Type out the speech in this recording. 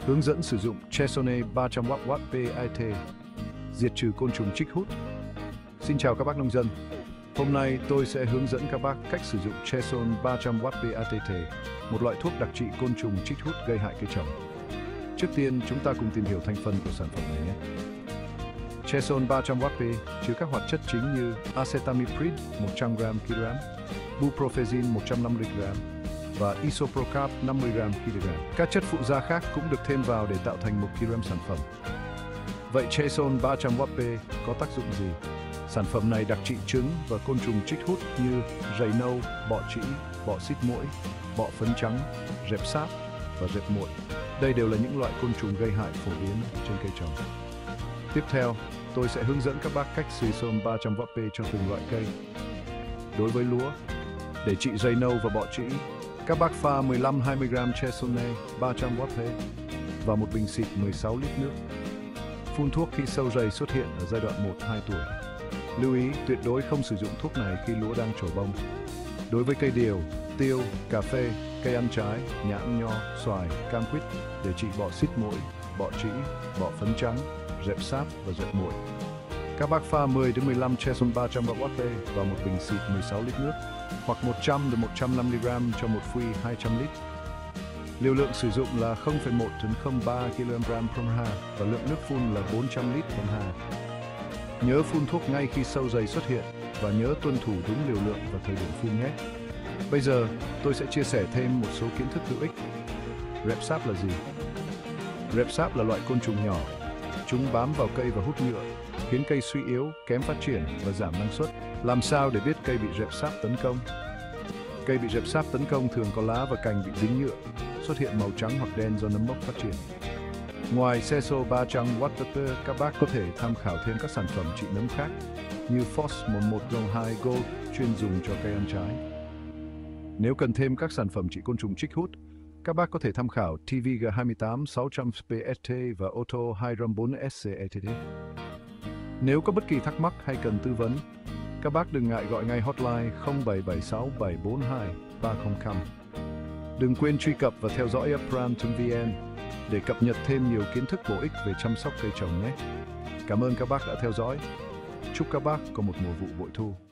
Hướng dẫn sử dụng Chesone 300W PIT diệt trừ côn trùng trích hút. Xin chào các bác nông dân. Hôm nay tôi sẽ hướng dẫn các bác cách sử dụng Chesone 300W PIT, một loại thuốc đặc trị côn trùng trích hút gây hại cây trồng. Trước tiên, chúng ta cùng tìm hiểu thành phần của sản phẩm này nhé. Chesone 300W chứa các hoạt chất chính như acetamiprid 100g/kg, buprofezin 150g và isoprocarb 50g/kg. Các chất phụ gia khác cũng được thêm vào để tạo thành 1kg sản phẩm. Vậy Chesone 300W có tác dụng gì? Sản phẩm này đặc trị trứng và côn trùng trích hút như rầy nâu, bọ trĩ, bọ xít muỗi, bọ phấn trắng, rệp sáp và rệp muội. Đây đều là những loại côn trùng gây hại phổ biến trên cây trồng. Tiếp theo, tôi sẽ hướng dẫn các bác cách Chesone 300W cho từng loại cây. Đối với lúa, để trị rầy nâu và bọ trĩ, các bác pha 15-20g Chesone 300W vào một bình xịt 16 lít nước. Phun thuốc khi sâu rầy xuất hiện ở giai đoạn 1-2 tuổi. Lưu ý tuyệt đối không sử dụng thuốc này khi lúa đang trổ bông. Đối với cây điều, tiêu, cà phê, cây ăn trái, nhãn, nho, xoài, cam quýt để trị bọ xít muỗi, bọ trĩ, bọ phấn trắng, rệp sáp và rệp muội. Các bác pha 10-15 Chesone 300W vào một bình xịt 16 lít nước hoặc 100-150g cho một phui 200 lít. Liều lượng sử dụng là 0,1-0,3 kg/ha và lượng nước phun là 400 lít/ha. Nhớ phun thuốc ngay khi sâu rầy xuất hiện và nhớ tuân thủ đúng liều lượng và thời điểm phun nhé. Bây giờ, tôi sẽ chia sẻ thêm một số kiến thức hữu ích. Rệp sáp là gì? Rệp sáp là loại côn trùng nhỏ. Chúng bám vào cây và hút nhựa, khiến cây suy yếu, kém phát triển và giảm năng suất. Làm sao để biết cây bị rệp sáp tấn công? Cây bị rệp sáp tấn công thường có lá và cành bị dính nhựa, xuất hiện màu trắng hoặc đen do nấm mốc phát triển. Ngoài Chesone 300W, các bác có thể tham khảo thêm các sản phẩm trị nấm khác như Fos 1102 Gold chuyên dùng cho cây ăn trái. Nếu cần thêm các sản phẩm trị côn trùng trích hút, các bác có thể tham khảo TVG28 600 PST và Auto Hydram 4 SCETT. Nếu có bất kỳ thắc mắc hay cần tư vấn, các bác đừng ngại gọi ngay hotline 0776 742 300. Đừng quên truy cập và theo dõi upram.vn để cập nhật thêm nhiều kiến thức bổ ích về chăm sóc cây trồng nhé. Cảm ơn các bác đã theo dõi. Chúc các bác có một mùa vụ bội thu.